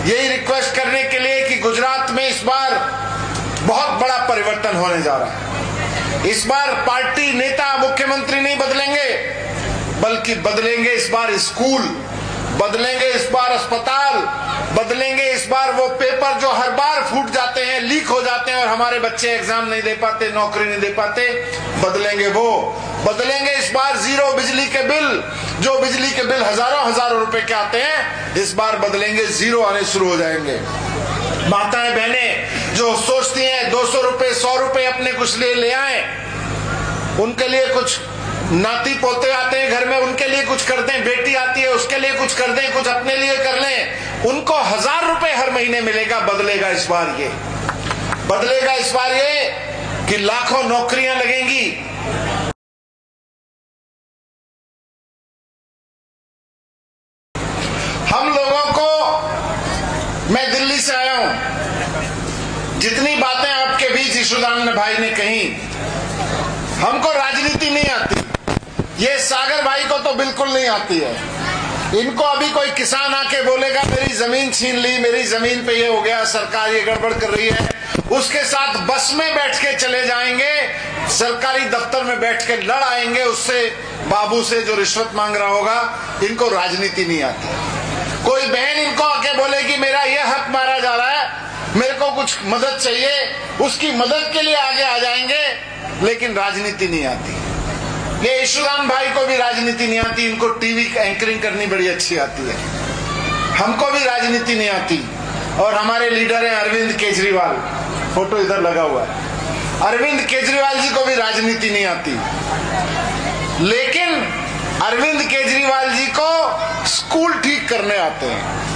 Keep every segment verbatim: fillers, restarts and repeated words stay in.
यही रिक्वेस्ट करने के लिए कि गुजरात में इस बार बहुत बड़ा परिवर्तन होने जा रहा है। इस बार पार्टी नेता मुख्यमंत्री नहीं बदलेंगे, बल्कि बदलेंगे इस बार स्कूल, बदलेंगे इस बार अस्पताल, बदलेंगे इस बार वो पेपर जो हर बार फूट जाते हैं, लीक हो जाते हैं और हमारे बच्चे एग्जाम नहीं दे पाते, नौकरी नहीं दे पाते, बदलेंगे वो। बदलेंगे इस बार जीरो बिजली के बिल, जो बिजली के बिल हजारों हजारों रुपए के आते हैं, इस बार बदलेंगे, जीरो आने शुरू हो जाएंगे। माताएं बहनें जो सोचती हैं दो सौ रुपए सौ रुपए अपने कुछ लिए ले आए, उनके लिए कुछ नाती पोते आते हैं घर में, उनके लिए कुछ कर दें, बेटी आती है उसके लिए कुछ कर दें, कुछ अपने लिए कर लें, उनको हजार रुपए हर महीने मिलेगा। बदलेगा इस बार ये, बदलेगा इस बार ये कि लाखों नौकरियां लगेंगी। हम लोगों को, मैं दिल्ली से आया हूं, जितनी बातें आपके बीच ईशुदान भाई ने कही, हमको राजनीति नहीं आती, ये सागर भाई को तो बिल्कुल नहीं आती है। इनको अभी कोई किसान आके बोलेगा मेरी जमीन छीन ली, मेरी जमीन पे ये हो गया, सरकार ये गड़बड़ कर रही है, उसके साथ बस में बैठ के चले जाएंगे, सरकारी दफ्तर में बैठ के लड़ आएंगे उससे, बाबू से जो रिश्वत मांग रहा होगा। इनको राजनीति नहीं आती। कोई बहन इनको आके बोलेगी मेरा ये हक मारा जा रहा है, मेरे को कुछ मदद चाहिए, उसकी मदद के लिए आगे आ जाएंगे, लेकिन राजनीति नहीं आती। ये ईशुदान भाई को भी राजनीति नहीं आती, इनको टीवी एंकरिंग करनी बड़ी अच्छी आती है। हमको भी राजनीति नहीं आती। और हमारे लीडर हैं अरविंद केजरीवाल, फोटो इधर लगा हुआ है, अरविंद केजरीवाल जी को भी राजनीति नहीं आती, लेकिन अरविंद केजरीवाल जी को स्कूल ठीक करने आते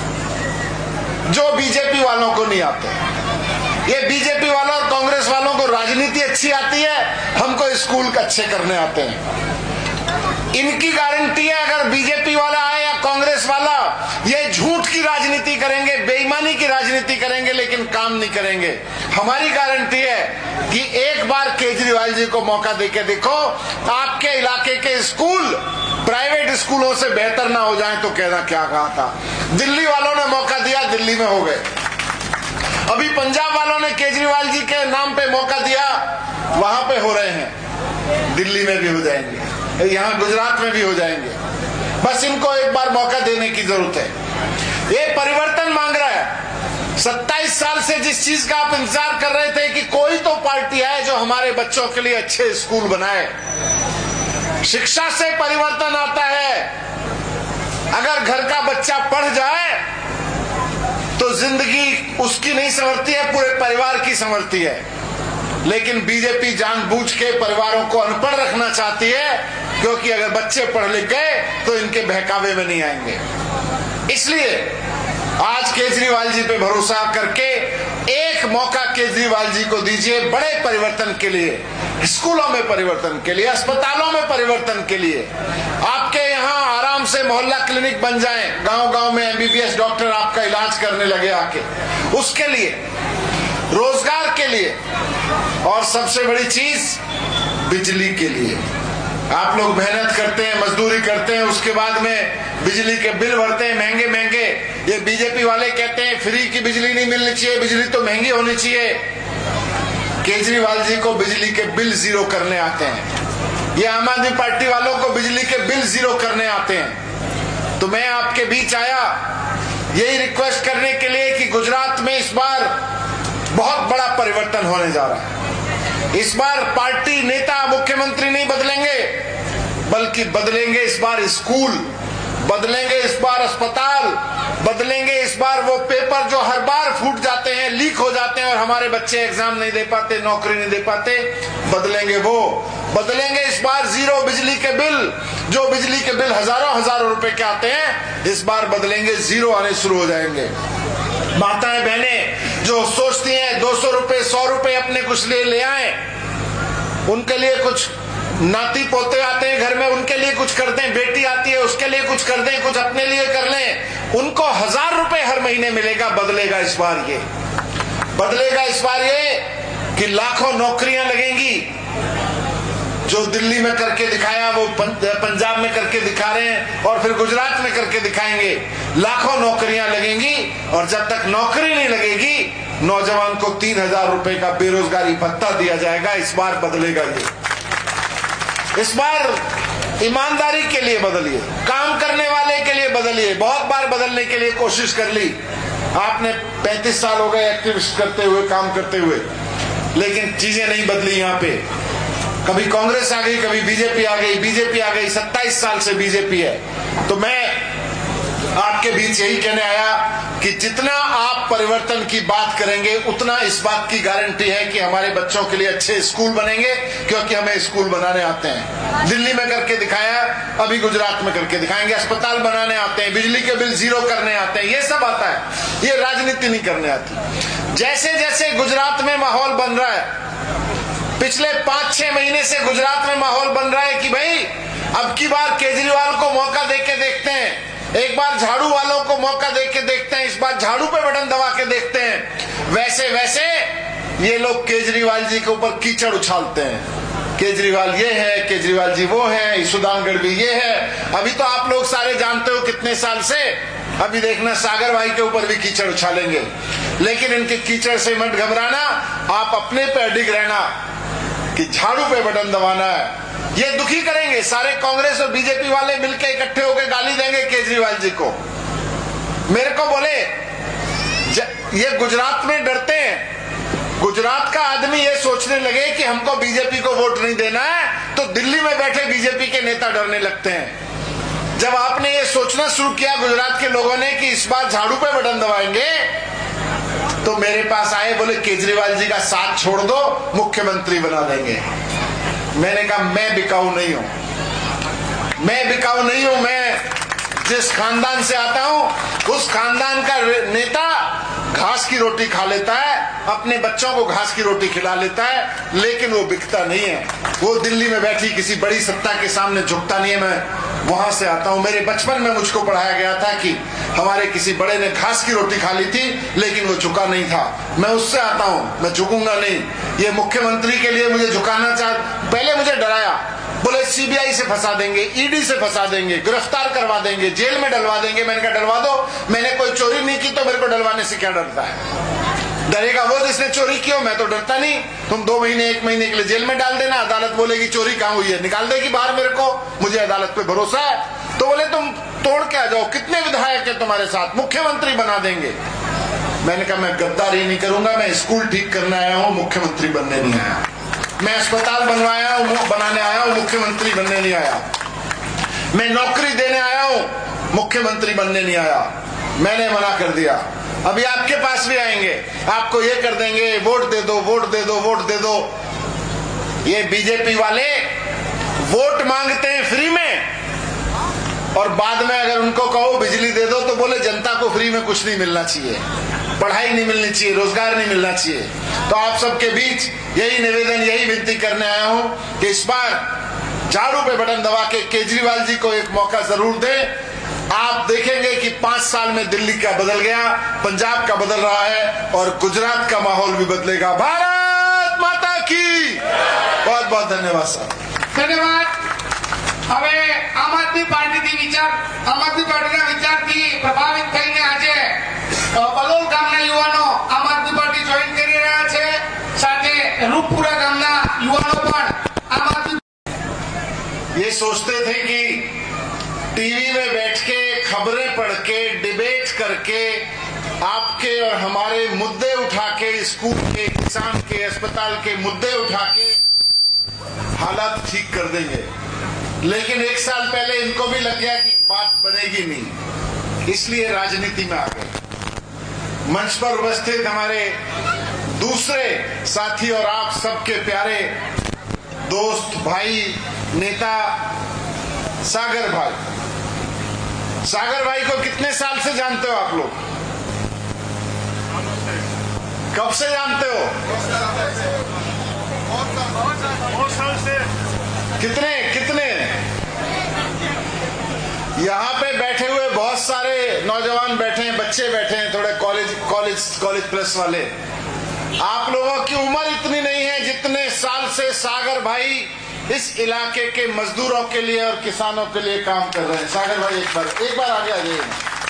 हैं, जो बीजेपी वालों को नहीं आते। ये बीजेपी वालों और कांग्रेस वालों को राजनीति अच्छी आती है, हमको स्कूल अच्छे करने आते हैं। इनकी गारंटी है अगर बीजेपी वाला आए या कांग्रेस वाला, ये झूठ की राजनीति करेंगे, बेईमानी की राजनीति करेंगे, लेकिन काम नहीं करेंगे। हमारी गारंटी है कि एक बार केजरीवाल जी को मौका देके देखो, आपके इलाके के स्कूल प्राइवेट स्कूलों से बेहतर ना हो जाए तो कहना क्या कहा था। दिल्ली वालों ने मौका दिया, दिल्ली में हो गए। अभी पंजाब वालों ने केजरीवाल जी के नाम पे मौका दिया, वहां पे हो रहे हैं, दिल्ली में भी हो जाएंगे, यहाँ गुजरात में भी हो जाएंगे। बस इनको एक बार मौका देने की जरूरत है। ये परिवर्तन मांग रहा है। सत्ताईस साल से जिस चीज का आप इंतजार कर रहे थे कि कोई तो पार्टी है जो हमारे बच्चों के लिए अच्छे स्कूल बनाए, शिक्षा से परिवर्तन आता है। अगर घर का बच्चा पढ़ जाए तो जिंदगी उसकी नहीं संवरती है, पूरे परिवार की संवरती है। लेकिन बीजेपी जानबूझ के परिवारों को अनपढ़ रखना चाहती है, क्योंकि अगर बच्चे पढ़ लिख गए तो इनके बहकावे में नहीं आएंगे। इसलिए आज केजरीवाल जी पे भरोसा करके एक मौका केजरीवाल जी को दीजिए, बड़े परिवर्तन के लिए, स्कूलों में परिवर्तन के लिए, अस्पतालों में परिवर्तन के लिए। आपके यहाँ आराम से मोहल्ला क्लिनिक बन जाएं, गांव गांव में एमबीबीएस डॉक्टर आपका इलाज करने लगे आके, उसके लिए, रोजगार के लिए, और सबसे बड़ी चीज बिजली के लिए। आप लोग मेहनत करते हैं, मजदूरी करते हैं, उसके बाद में बिजली के बिल भरते हैं महंगे महंगे। ये बीजेपी वाले कहते हैं फ्री की बिजली नहीं मिलनी चाहिए, बिजली तो महंगी होनी चाहिए। केजरीवाल जी को बिजली के बिल जीरो करने आते हैं, ये आम आदमी पार्टी वालों को बिजली के बिल जीरो करने आते हैं। तो मैं आपके बीच आया यही रिक्वेस्ट करने के लिए कि गुजरात में इस बार बहुत बड़ा परिवर्तन होने जा रहा है। इस बार पार्टी नेता मुख्यमंत्री नहीं बदलेंगे, बल्कि बदलेंगे इस बार स्कूल, बदलेंगे इस बार अस्पताल, बदलेंगे इस बार वो पेपर जो हर बार फूट जाते हैं, लीक हो जाते हैं और हमारे बच्चे एग्जाम नहीं दे पाते, नौकरी नहीं दे पाते, बदलेंगे वो। बदलेंगे इस बार जीरो बिजली के बिल, जो बिजली के बिल हजारों हजारों रुपए के आते हैं, इस बार बदलेंगे, जीरो आने शुरू हो जाएंगे। माताएं बहनें जो सोचती हैं दो सौ रुपए सौ रुपए अपने कुछ लिए ले आए, उनके लिए कुछ नाती पोते आते हैं घर में, उनके लिए कुछ कर दें, बेटी आती है उसके लिए कुछ कर दें, कुछ अपने लिए कर लें, उनको हजार रुपए हर महीने मिलेगा। बदलेगा इस बार ये, बदलेगा इस बार ये कि लाखों नौकरियां लगेंगी। जो दिल्ली में करके दिखाया वो पंजाब में करके दिखा रहे हैं और फिर गुजरात में करके दिखाएंगे। लाखों नौकरियां लगेंगी और जब तक नौकरी नहीं लगेगी नौजवान को तीन हजार रुपए का बेरोजगारी भत्ता दिया जाएगा। इस बार बदलेगा ये, इस बार ईमानदारी के लिए बदलिए, काम करने वाले के लिए बदलिए। बहुत बार बदलने के लिए कोशिश कर ली आपने, पैंतीस साल हो गए एक्टिविस्ट करते हुए, काम करते हुए, लेकिन चीजें नहीं बदली। यहाँ पे कभी कांग्रेस आ गई, कभी बीजेपी आ गई, बीजेपी आ गई, सत्ताईस साल से बीजेपी है। तो मैं आपके बीच यही कहने आया कि जितना आप परिवर्तन की बात करेंगे उतना इस बात की गारंटी है कि हमारे बच्चों के लिए अच्छे स्कूल बनेंगे, क्योंकि हमें स्कूल बनाने आते हैं। दिल्ली में करके दिखाया, अभी गुजरात में करके दिखाएंगे। अस्पताल बनाने आते हैं, बिजली के बिल जीरो करने आते हैं, ये सब आता है। ये राजनीति नहीं करने आती। जैसे जैसे गुजरात में माहौल बन रहा है, पिछले पांच छह महीने से गुजरात में माहौल बन रहा है कि भाई अब की बार केजरीवाल को मौका देके देखते हैं, एक बार झाड़ू वालों को मौका देके देखते हैं, इस बार झाड़ू पे बटन दबा के देखते हैं। वैसे वैसे ये लोग केजरीवाल जी के ऊपर कीचड़ उछालते हैं। केजरीवाल ये है, केजरीवाल जी वो है, ईशुदान गढ़वी ये है। अभी तो आप लोग सारे जानते हो कितने साल से, अभी देखना सागर भाई के ऊपर भी कीचड़ उछालेंगे। लेकिन इनके कीचड़ से मत घबराना, आप अपने पे अडिग रहना कि झाड़ू पे बटन दबाना है। ये दुखी करेंगे, सारे कांग्रेस और बीजेपी वाले मिलकर इकट्ठे होकर गाली देंगे केजरीवाल जी को। मेरे को बोले ये गुजरात में डरते हैं, गुजरात का आदमी ये सोचने लगे कि हमको बीजेपी को वोट नहीं देना है तो दिल्ली में बैठे बीजेपी के नेता डरने लगते हैं। जब आपने ये सोचना शुरू किया गुजरात के लोगों ने कि इस बार झाड़ू पे बटन दबाएंगे, तो मेरे पास आए, बोले केजरीवाल जी का साथ छोड़ दो, मुख्यमंत्री बना देंगे। मैंने कहा मैं बिकाऊ नहीं हूं, मैं बिकाऊ नहीं हूं। मैं जिस खानदान से आता हूं उस खानदान का नेता घास की रोटी खा लेता है, अपने बच्चों को घास की रोटी खिला लेता है, लेकिन वो बिकता नहीं है। वो दिल्ली में बैठी किसी बड़ी सत्ता के सामने झुकता नहीं है। मैं वहां से आता हूं। मेरे बचपन में मुझको पढ़ाया गया था कि हमारे किसी बड़े ने घास की रोटी खा ली थी लेकिन वो झुका नहीं था। मैं उससे आता हूं, मैं झुकूंगा नहीं। ये मुख्यमंत्री के लिए मुझे झुकाना चाह, पहले मुझे डराया, बोले सीबीआई से फंसा देंगे, ईडी से फंसा देंगे, गिरफ्तार करवा देंगे, जेल में डलवा देंगे। मैंने कहा डलवा दो, मैंने कोई चोरी नहीं की तो मेरे को डलवाने से क्या डरता है? डरेगा वो जिसने चोरी की हो, मैं तो डरता नहीं। तुम दो महीने एक महीने के लिए जेल में डाल देना, अदालत बोलेगी चोरी कहां हुई है, निकाल देगी बाहर मेरे को, मुझे अदालत पे भरोसा है। तो बोले तुम तोड़ के आ जाओ, कितने विधायक है तुम्हारे साथ, मुख्यमंत्री बना देंगे। मैंने कहा मैं गद्दारी नहीं करूंगा, मैं स्कूल ठीक करने आया हूं, मुख्यमंत्री बनने नहीं आया। मैं अस्पताल बनवाया हूं, बनाने आया हूं, मुख्यमंत्री बनने नहीं आया। मैं नौकरी देने आया हूं, मुख्यमंत्री बनने नहीं आया। मैंने मना कर दिया। अभी आपके पास भी आएंगे, आपको ये कर देंगे, वोट दे दो, वोट दे दो, वोट दे दो। ये बीजेपी वाले वोट मांगते हैं फ्री में और बाद में अगर उनको कहो बिजली दे दो तो बोले जनता को फ्री में कुछ नहीं मिलना चाहिए, पढ़ाई नहीं मिलनी चाहिए, रोजगार नहीं मिलना चाहिए। तो आप सबके बीच यही निवेदन, यही विनती करने आया हूं कि इस बार झाड़ू पे बटन दबा के केजरीवाल जी को एक मौका जरूर दें। आप देखेंगे कि पांच साल में दिल्ली का बदल गया, पंजाब का बदल रहा है और गुजरात का माहौल भी बदलेगा। भारत माता की बहुत बहुत धन्यवाद साहब। धन्यवाद। હવે આમ આદમી પાર્ટીથી વિચાર આમ આદમી પાર્ટીના વિચારથી પ્રભાવિત થઈને આજે બલોલ ગામના યુવાનો આમ આદમી પાર્ટી જોઈન કરી રહ્યા છે, સાથે રૂપપુરા ગામના યુવાનો પણ આમ આદમી। ये सोचते थे कि टीवी में बैठ के खबरें पढ़ के डिबेट करके आपके और हमारे मुद्दे उठा के, स्कूल के, किसान के, अस्पताल के मुद्दे उठा के हालात ठीक कर देंगे। लेकिन एक साल पहले इनको भी लग गया कि बात बनेगी नहीं, इसलिए राजनीति में आ गए। मंच पर उपस्थित हमारे दूसरे साथी और आप सबके प्यारे दोस्त, भाई, नेता सागर भाई। सागर भाई को कितने साल से जानते हो आप लोग? कब से जानते हो? बहुत साल से। कितने कितने? यहाँ पे बैठे हुए बहुत सारे नौजवान बैठे हैं, बच्चे बैठे हैं, थोड़े कॉलेज कॉलेज कॉलेज प्लस वाले। आप लोगों की उम्र इतनी नहीं है जितने साल से सागर भाई इस इलाके के मजदूरों के लिए और किसानों के लिए काम कर रहे हैं। सागर भाई एक बार एक बार आगे आ जाइए।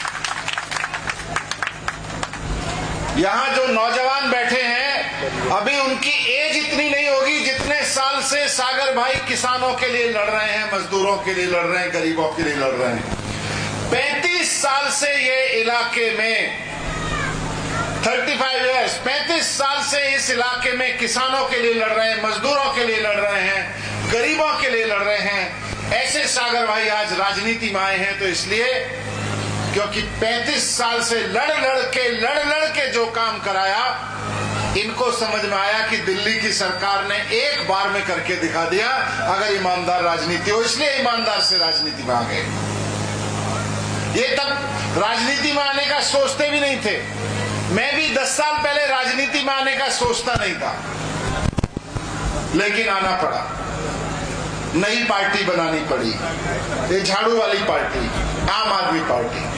यहां जो नौजवान बैठे हैं अभी उनकी एज इतनी नहीं होगी जितने साल से सागर भाई किसानों के लिए लड़ रहे हैं, मजदूरों के लिए लड़ रहे हैं, गरीबों के लिए लड़ रहे हैं। पैंतीस साल से ये इलाके में पैंतीस इयर्स पैंतीस साल से इस इलाके में किसानों के लिए लड़ रहे हैं, मजदूरों के लिए लड़ रहे हैं, गरीबों के लिए लड़ रहे हैं। ऐसे सागर भाई आज राजनीति में आए हैं तो इसलिए क्योंकि पैंतीस साल से लड़ लड़ के लड़ लड़ के जो काम कराया, इनको समझ में आया कि दिल्ली की सरकार ने एक बार में करके दिखा दिया अगर ईमानदार राजनीति हो, इसलिए ईमानदार से राजनीति में आ गए। ये तब राजनीति में आने का सोचते भी नहीं थे। मैं भी दस साल पहले राजनीति में आने का सोचता नहीं था, लेकिन आना पड़ा। नई पार्टी बनानी पड़ी, ये झाड़ू वाली पार्टी, आम आदमी पार्टी।